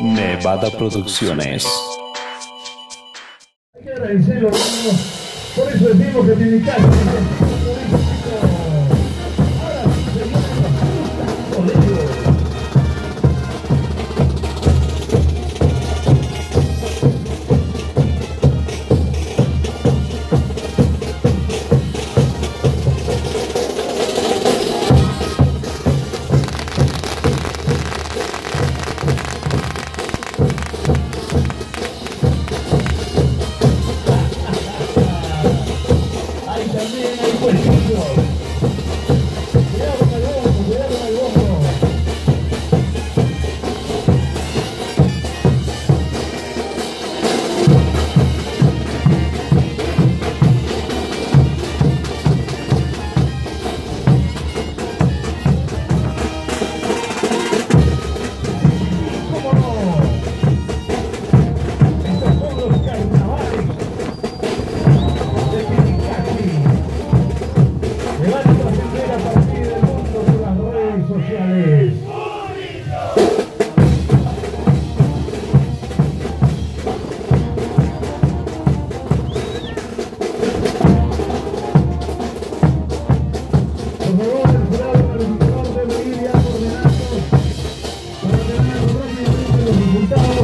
Nevada Producciones. Hay que agradecerlo, hermano. Por eso decimos que tiene casa. Ahora sí, señores, colegio. Ahí también hay puestitos. Cuidado con el bombo, cuidado con el bombo. ¿Cómo no? Estos son los carnavales de Piticati. Se van a trascender a partir del mundo por las redes sociales. Por favor, el jurado calificador debe ir ya coordinados para tener rápidamente los resultados.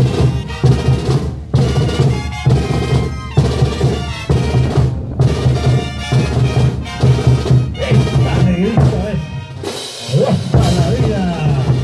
Esta negrita es guapa la vida.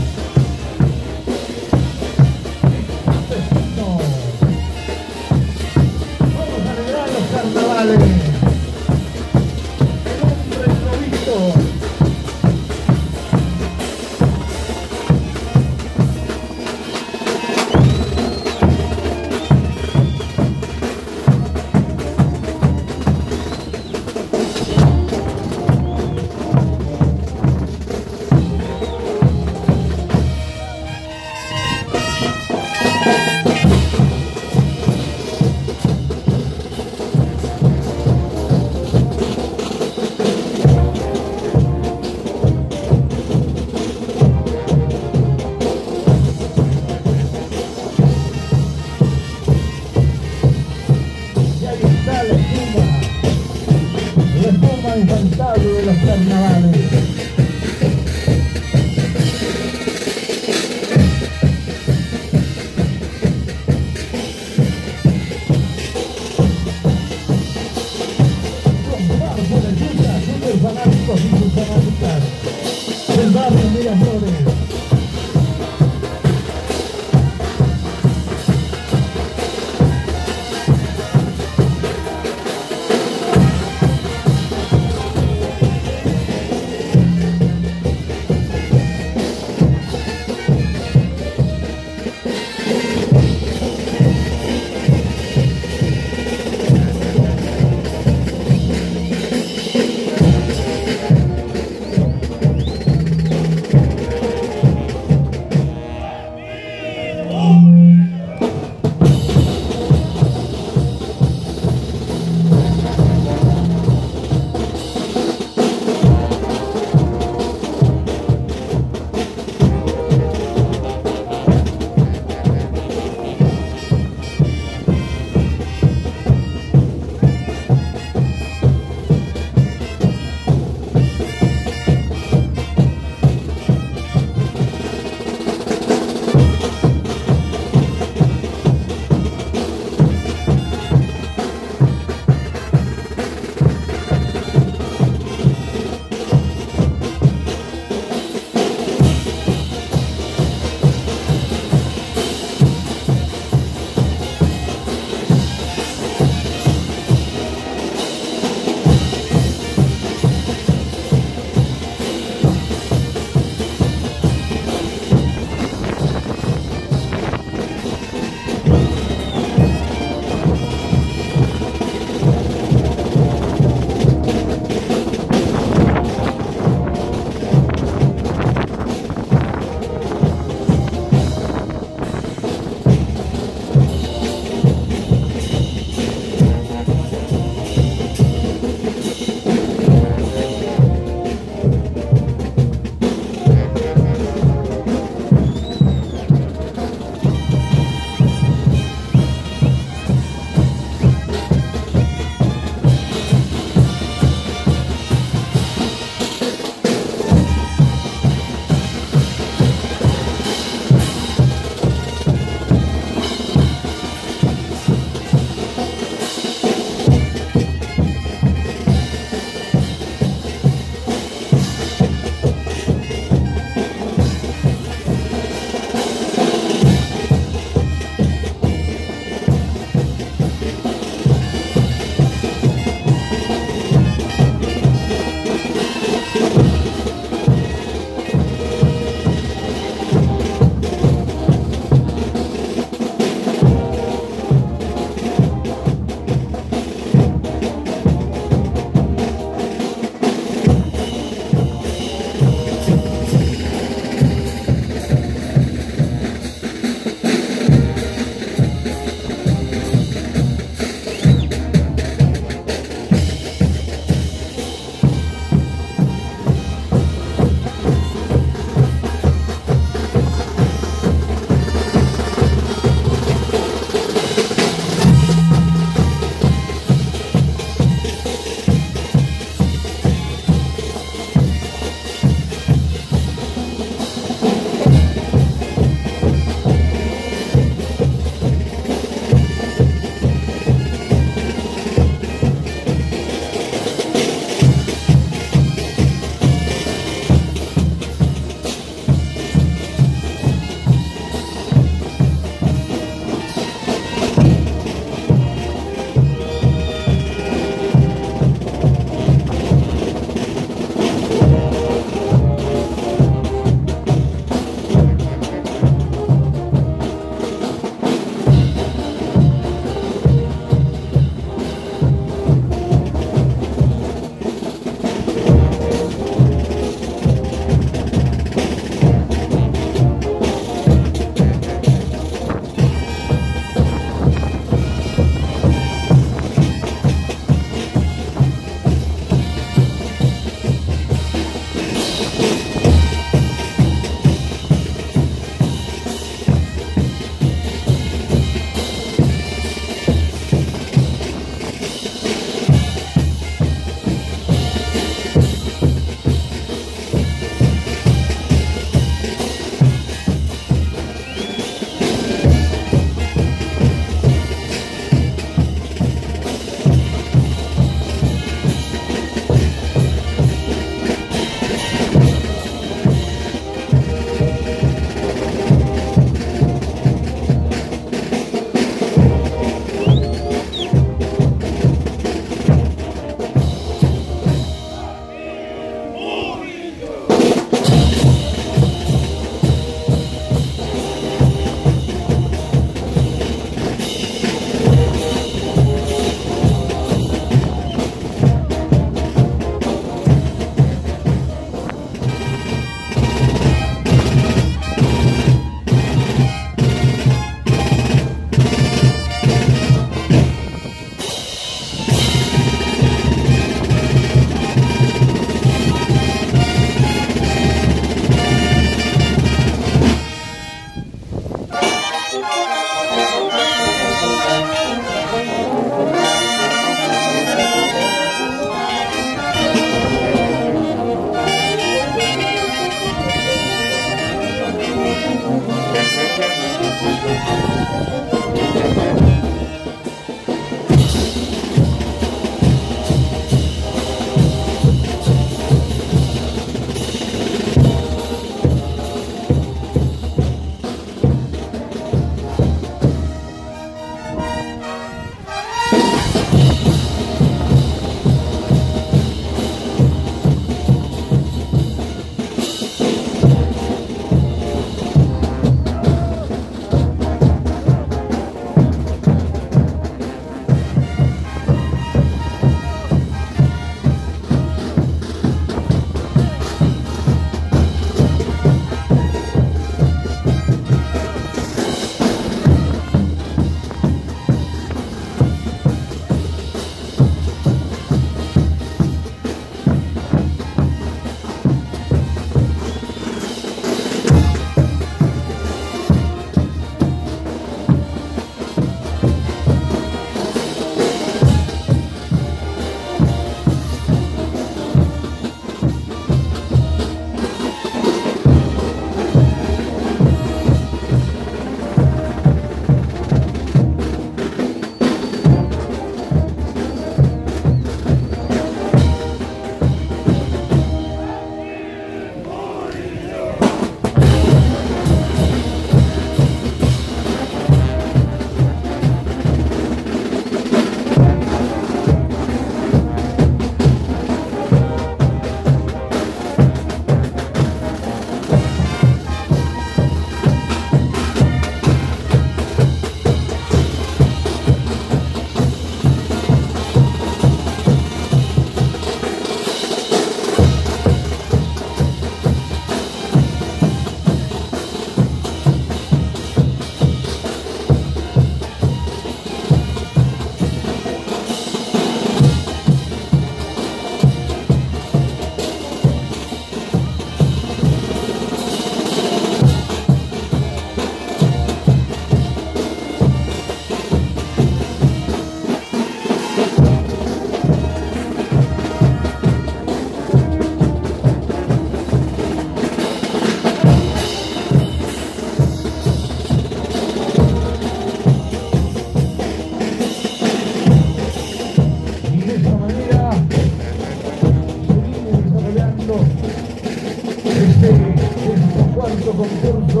concurso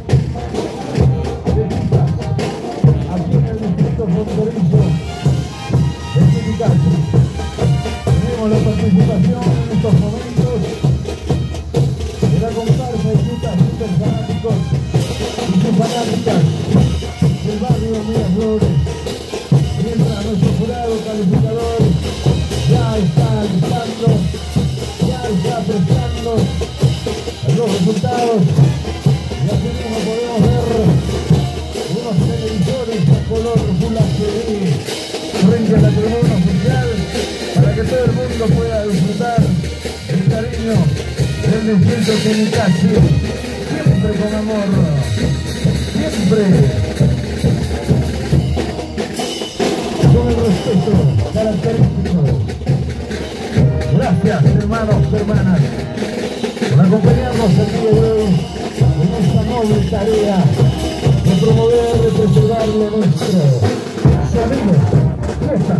de pistas aquí en el distrito fronterizo de Titicaca. Tenemos la participación en estos momentos de la comparsa de Chutas Fanáticos y sus fanáticas del barrio Miraflores, mientras nuestro jurado calificador ya está listando, ya está prestando los resultados, y así mismo podemos ver unos televisores a color Full HD frente a la tribuna oficial para que todo el mundo pueda disfrutar el cariño del distrito Tenicachi, siempre con amor, siempre con el respeto característico. Gracias, hermanos, hermanas, por acompañarnos el día de hoy en esta noble tarea de promover y preservar lo nuestro. Sonido, fiesta.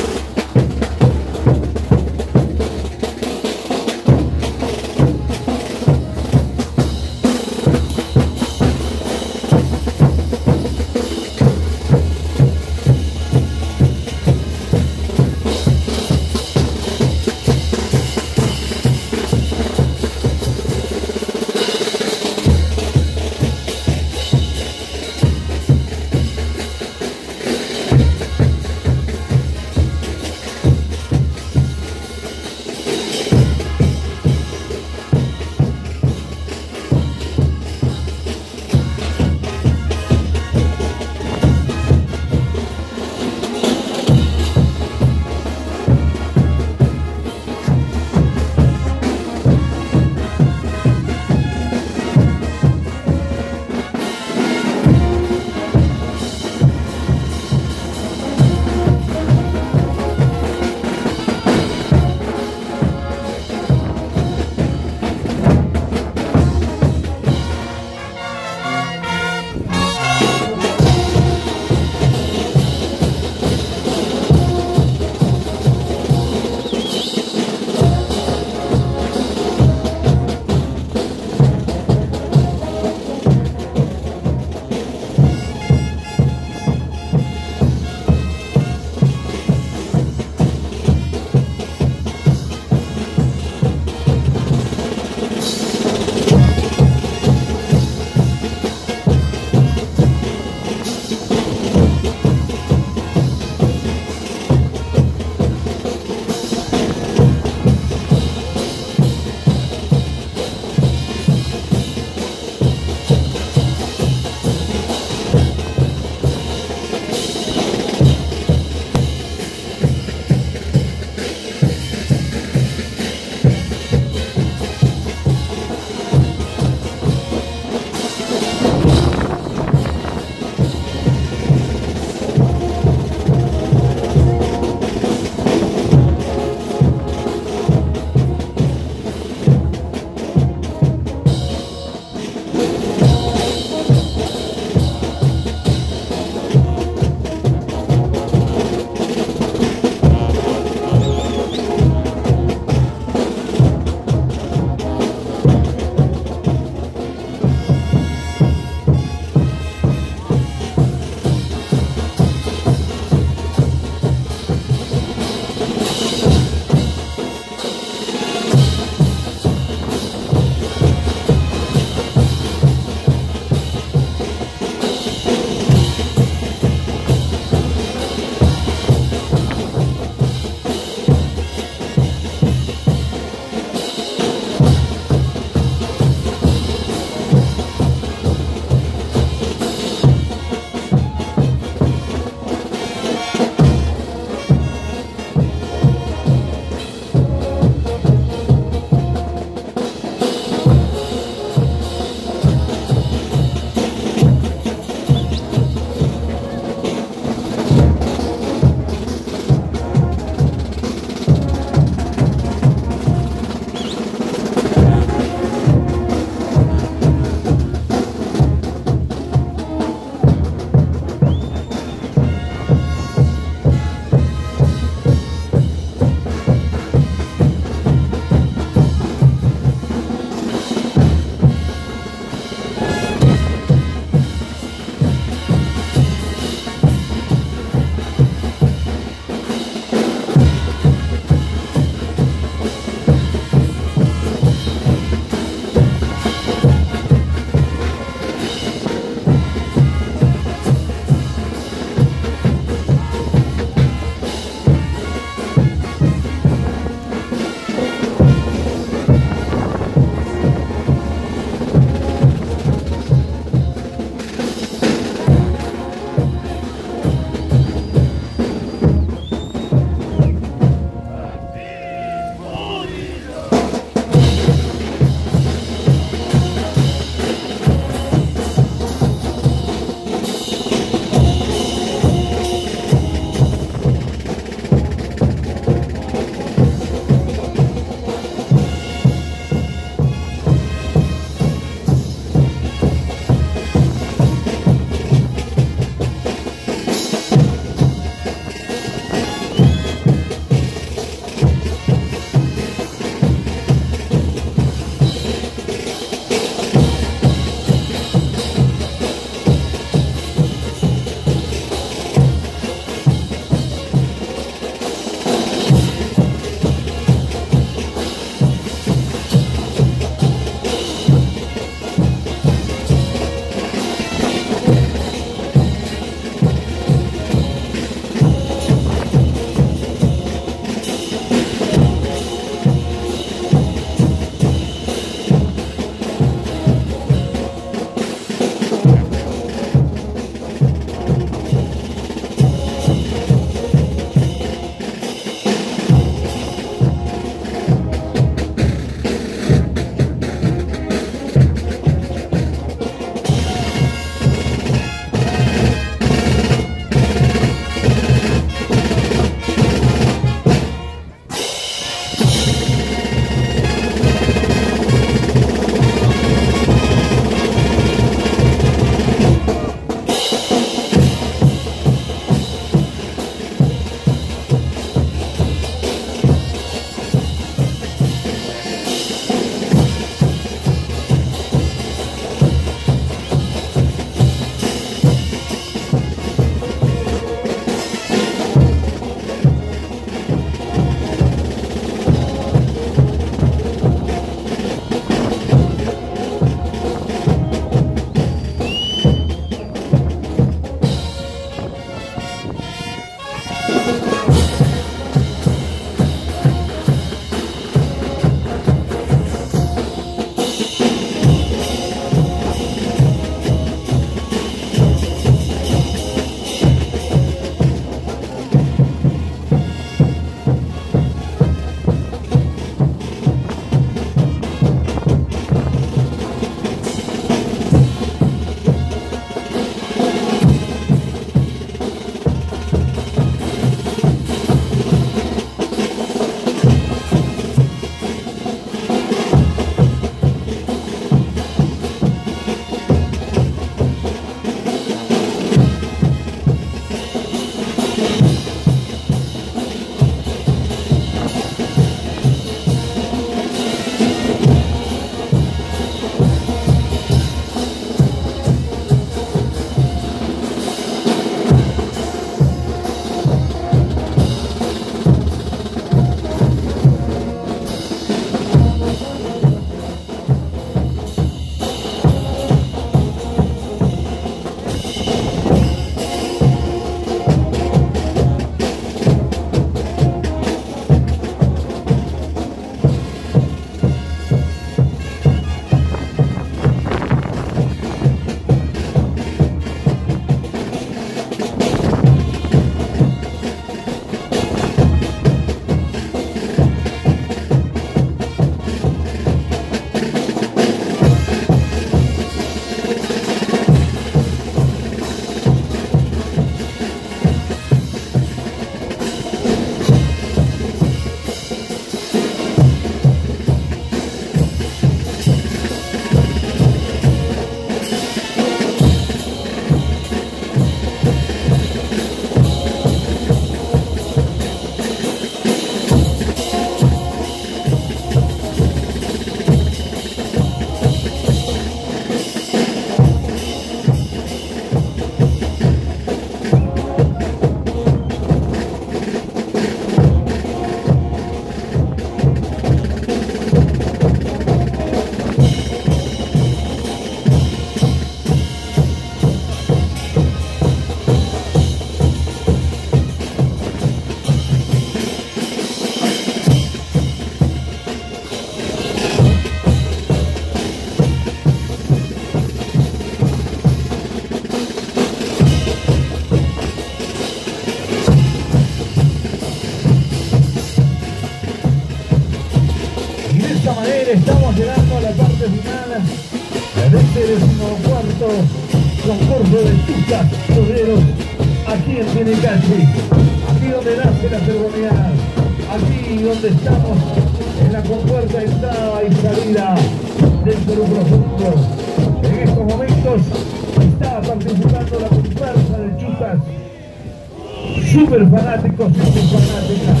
orgulloso de Chucas Toreros, aquí en Tinicachi, aquí donde nace la ceremonial, aquí donde estamos en la compuerta entrada y salida del Perú Profundo. En estos momentos está participando la comparsa de Chucas, súper fanáticos y muy fanáticas.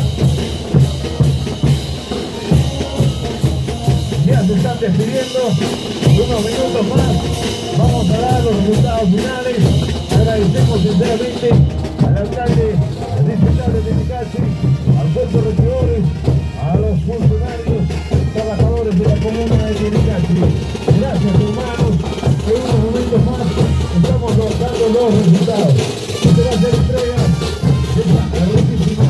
Ya se están despidiendo, unos minutos más vamos a dar los resultados finales. Agradecemos sinceramente al alcalde, al distrito de Tinicachi, al cuerpo de regidores, a los funcionarios, trabajadores de la comuna de Tinicachi. Gracias, hermanos, que en unos momentos más estamos dando los resultados. Este va a ser entrega de esta hermosísima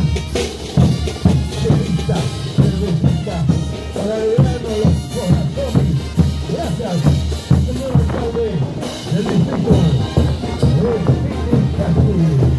cervecita para alegrarnos los corazones. Gracias, señor alcalde del distrito de Tinicachi.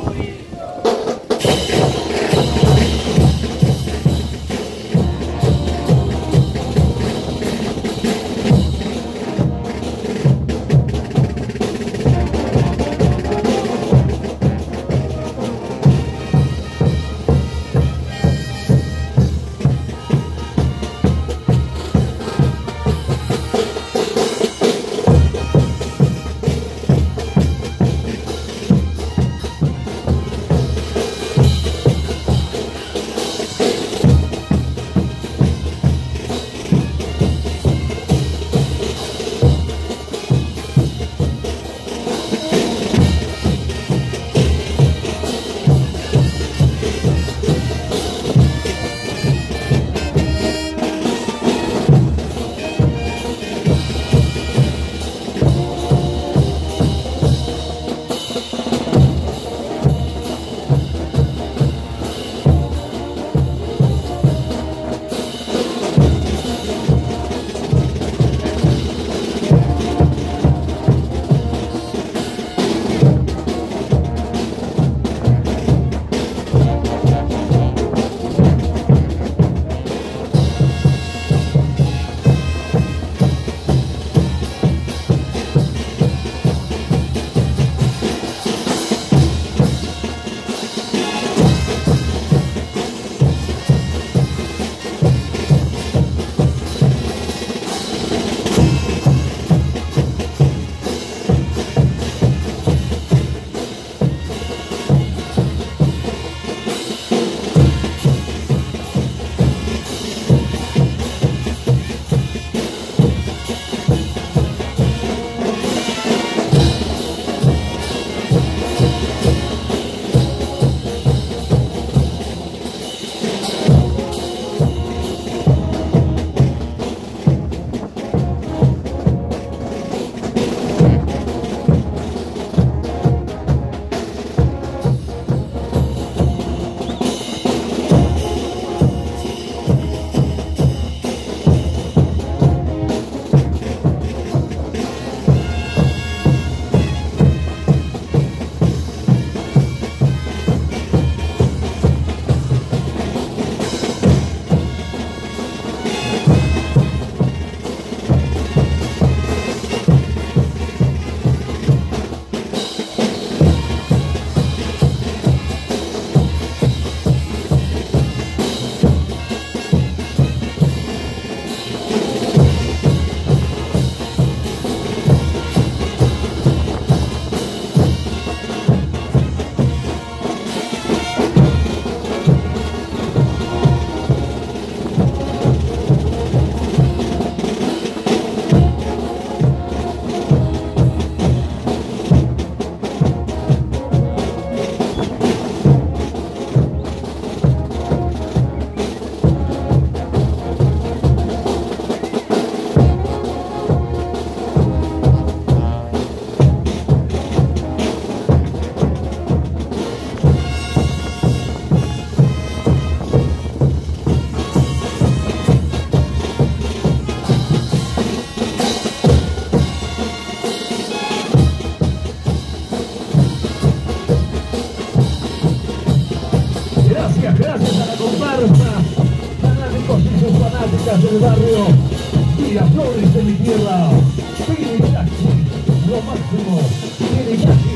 del barrio Miraflores de mi tierra, Pirigaki, lo máximo, Pirigaki,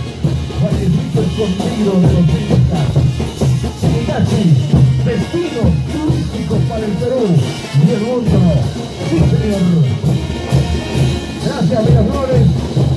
vallecito escondido de los incas, Pirigaki, destino turístico para el Perú y el mundo, sí señor. Gracias Miraflores,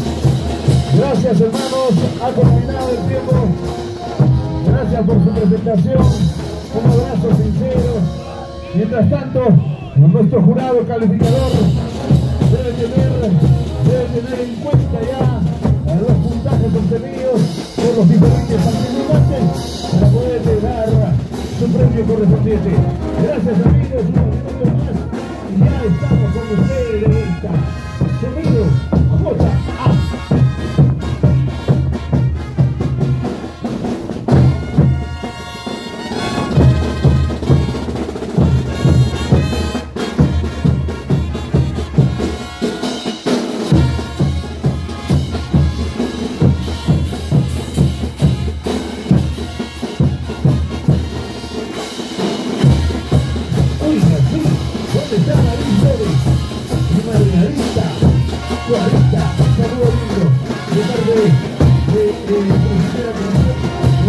gracias hermanos, ha terminado el tiempo, gracias por su presentación, un abrazo sincero. Mientras tanto, nuestro jurado calificador debe tener en cuenta ya los puntajes obtenidos por los diferentes participantes para poder dar su premio correspondiente. Gracias amigos, unos minutos más y ya estamos con ustedes de vuelta. Sonido J.A.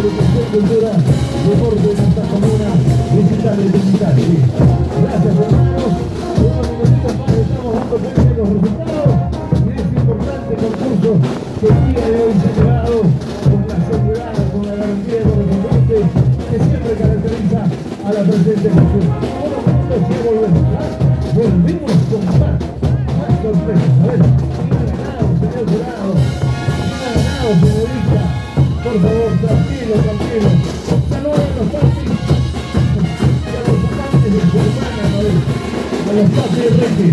educación, cultura, deporte de nuestra comuna, digital y digital. Sí. Gracias, hermanos. Unos minutitos más estamos dando cuenta de los resultados de este importante concurso que el día de hoy se ha llevado con la seguridad, con la garantía correspondiente que siempre caracteriza a la presente gestión. Unos minutos y volvemos. Volvemos con más sorpresas. A ver, ¿quién ha ganado, señor jurado? ¿Quién ha ganado, señorita? Por favor, tranquilo, tranquilo. Saludos a los papis y a los amantes de su hermana, a los papis de Ricky.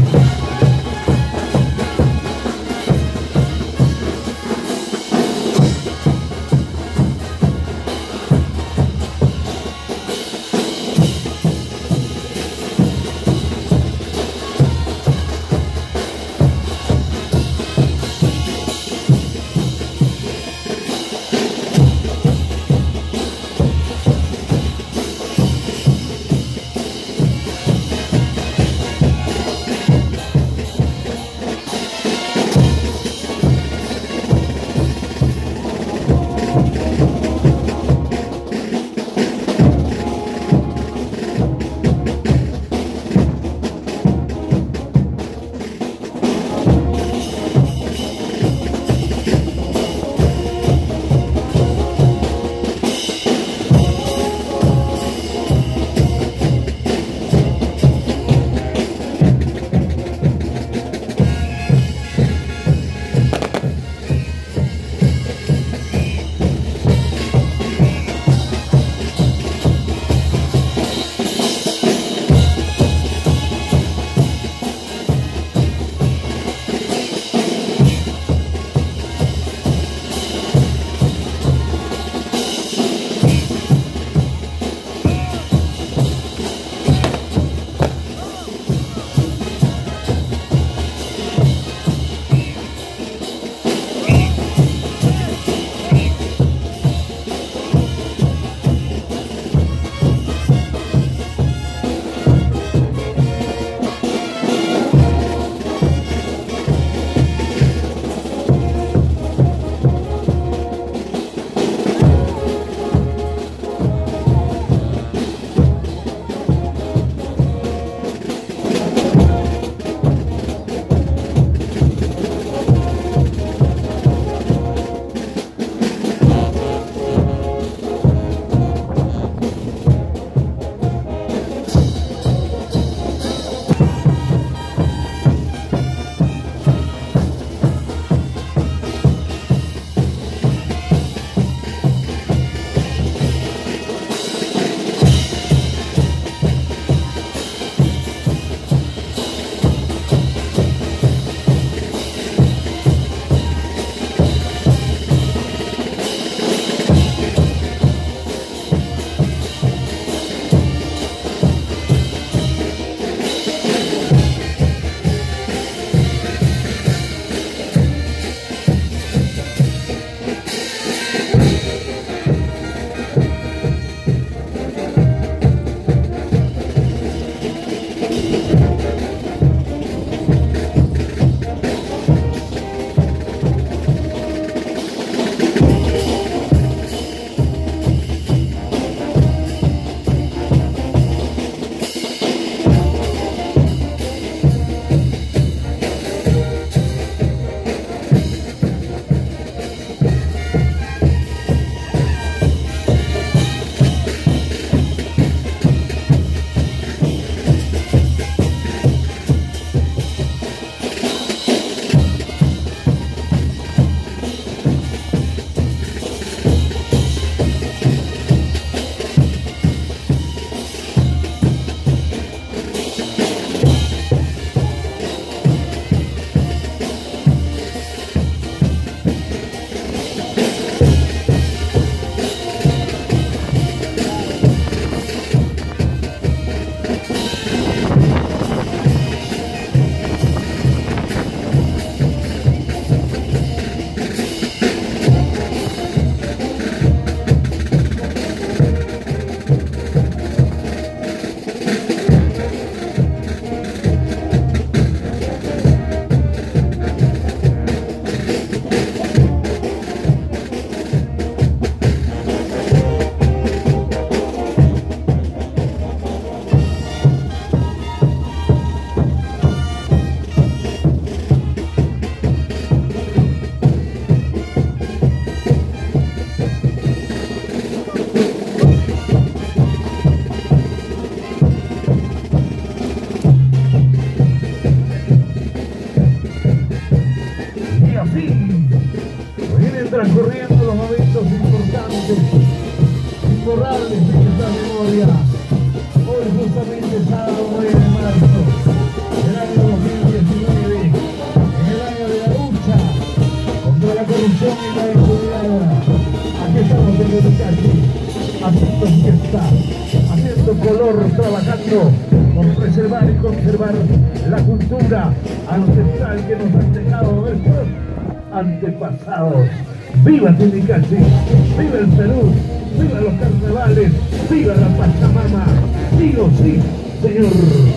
imborrables en esta memoria. Hoy justamente sábado 9 de marzo del año 2019, en el año de la lucha contra la corrupción y la impunidad. Aquí estamos en Benicachi, haciendo fiesta, haciendo color, trabajando por preservar y conservar la cultura ancestral que nos han dejado nuestros antepasados. ¡Viva Timicachi! ¡Viva el Perú! ¡Viva los carnavales! ¡Viva la Pachamama! ¡Digo sí, señor!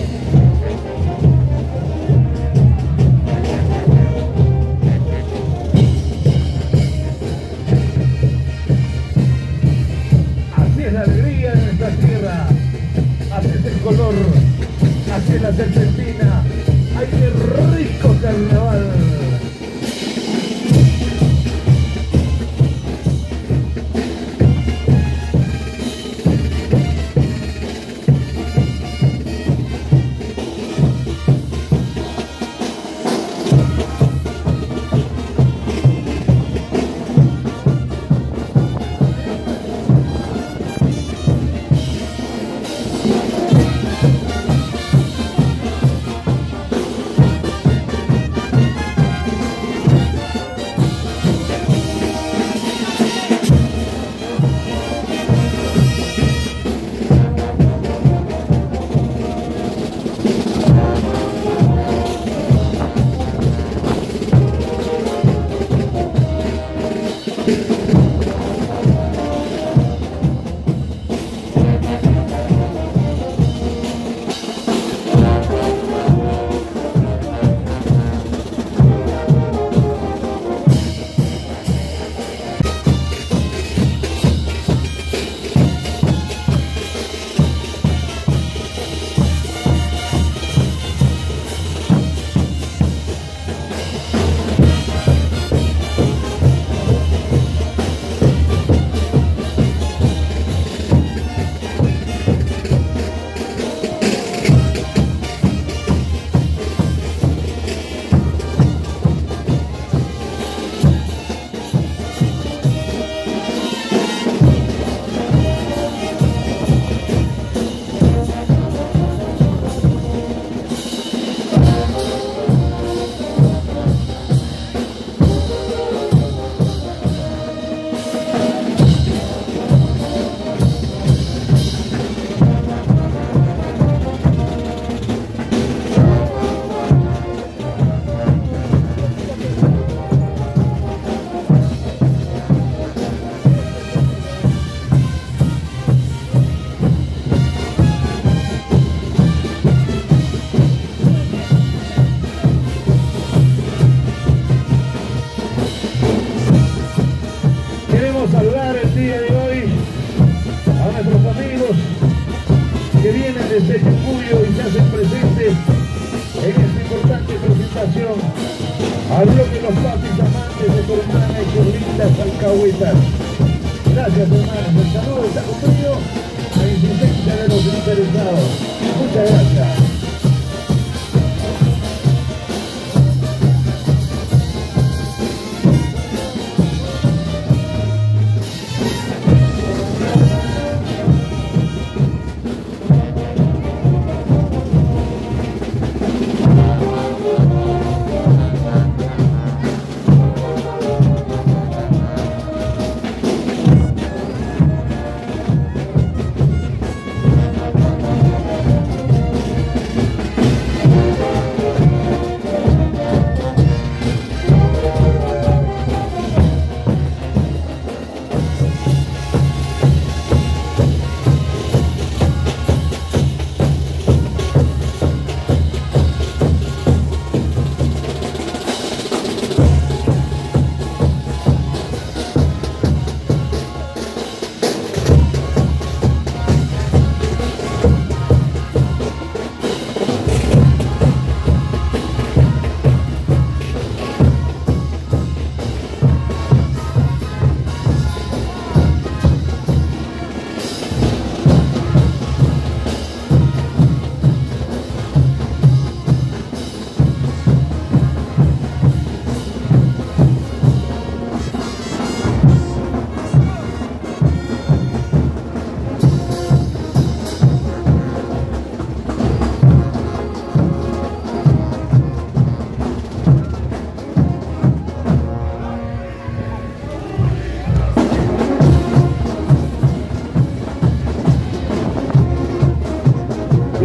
Así es la alegría de nuestra tierra. Así es el color. Así es la serpentina. ¡Ay, qué rico carnaval! Saludar el día de hoy a nuestros amigos que vienen desde Chucuyo y se hacen presentes en esta importante presentación al bloque Los Papis Amantes de tu hermana y sus lindas alcahuetas. Gracias, hermanos. El saludo está cumplido a la insistencia de los interesados. Muchas gracias.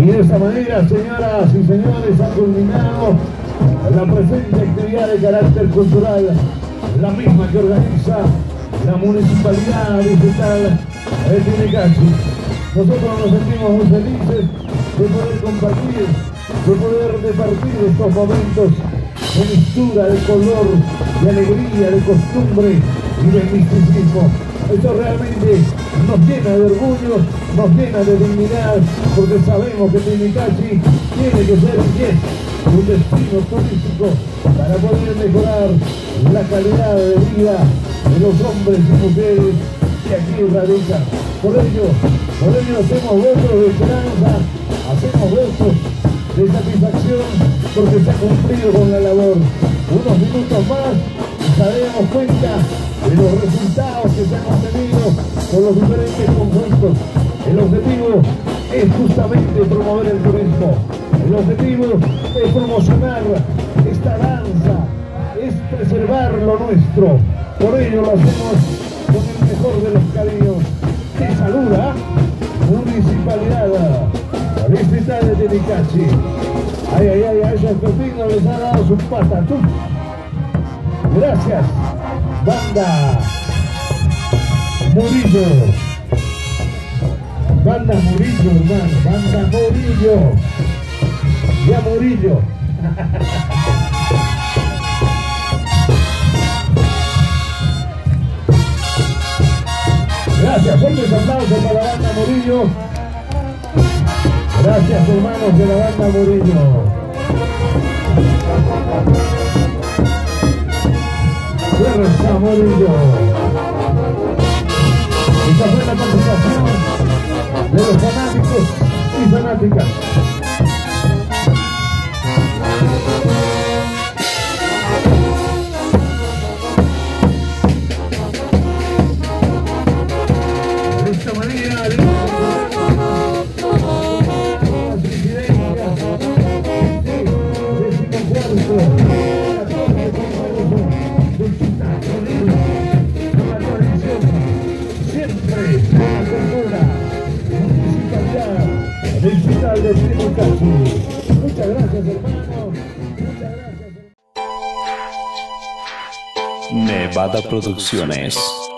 Y de esta manera, señoras y señores, ha culminado la presente actividad de carácter cultural, la misma que organiza la Municipalidad Distrital de Timicachi. Nosotros nos sentimos muy felices de poder compartir, de poder departir estos momentos de mistura, de color, de alegría, de costumbre y de misticismo. Esto realmente nos llena de orgullo, nos llena de dignidad, porque sabemos que Timicachi tiene que ser y es un destino turístico para poder mejorar la calidad de vida de los hombres y mujeres que aquí radican. Por ello hacemos votos de esperanza, hacemos votos de satisfacción, porque se ha cumplido con la labor. Unos minutos más y nos daremos cuenta de los resultados que se han obtenido con los diferentes conjuntos. El objetivo es justamente promover el turismo. El objetivo es promocionar esta danza, es preservar lo nuestro. Por ello lo hacemos con el mejor de los cariños. Te saluda Municipalidad Distrital de Timicachi. Ay, ay, ay, a esos pepinos les ha dado su patatú. Gracias, Banda Murillo. Banda Murillo, hermano. Banda Murillo. Ya Murillo. Gracias, fuertes aplausos para la Banda Murillo. Gracias, hermanos de la Banda Murillo. Fuerza Murillo. Esta fue la participación de los fanáticos y fanáticas. De esta manera, Distrital de Timicachi. Muchas gracias, hermano. Muchas gracias. Nevada Producciones.